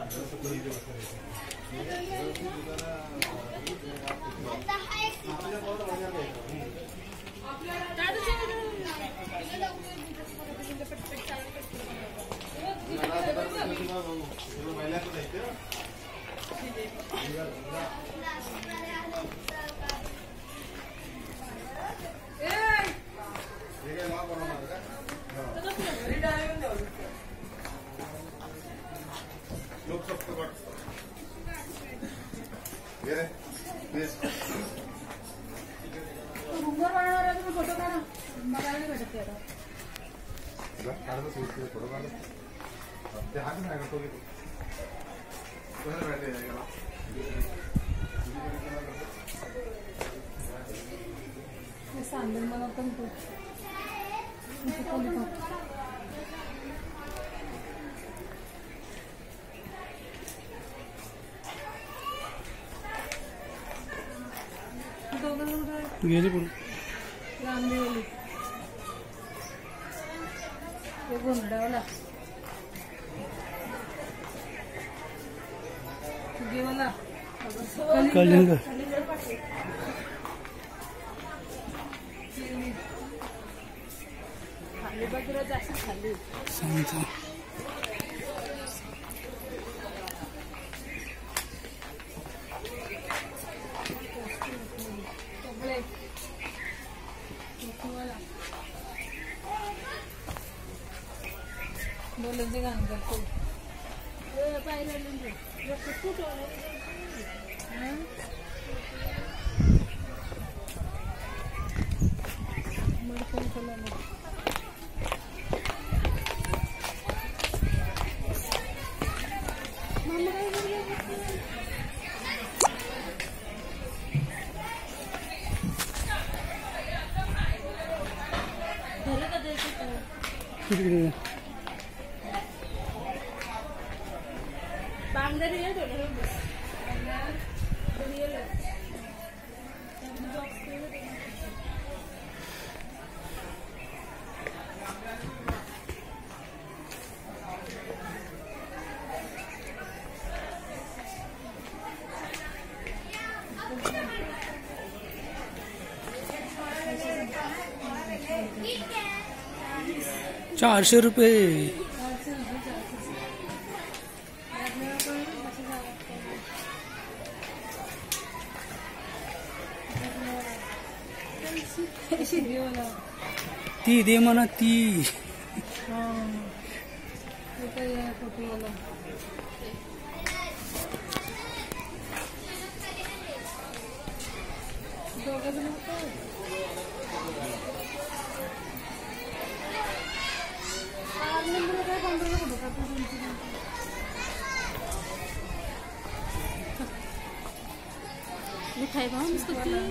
photo काढा बघायला भेटत फोटो काढ ते हात नाही का तो घेतो सांगेल मला पण तो गेली पण रामदेवली ते गोंधळावला गेवला कलिंग खाली बाजूला जास्त खाली सांगतो बोलते गाणं करतो पाहिलं बांगड़ी है तो ₹400 ती दे म्हणा ती मिठाई भाव इसको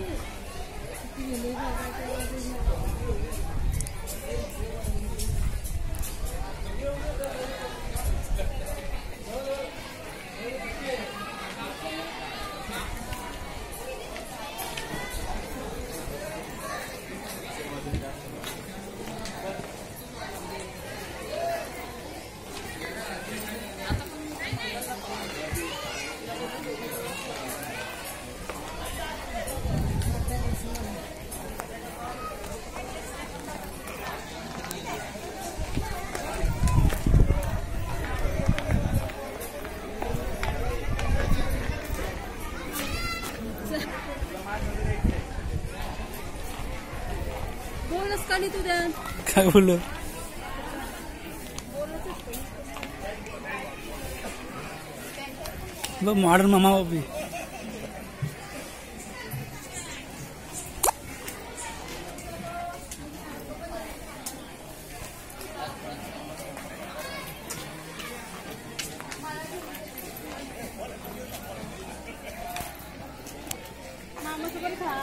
बोलच तू द्या काय बोललो मॉडर्न मामा बाबी मामा सोबत खा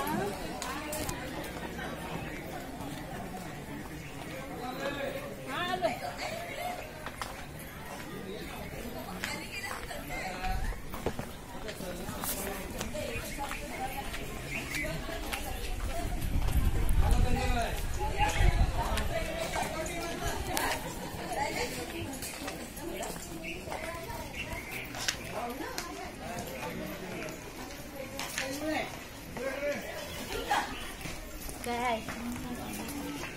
काय आहे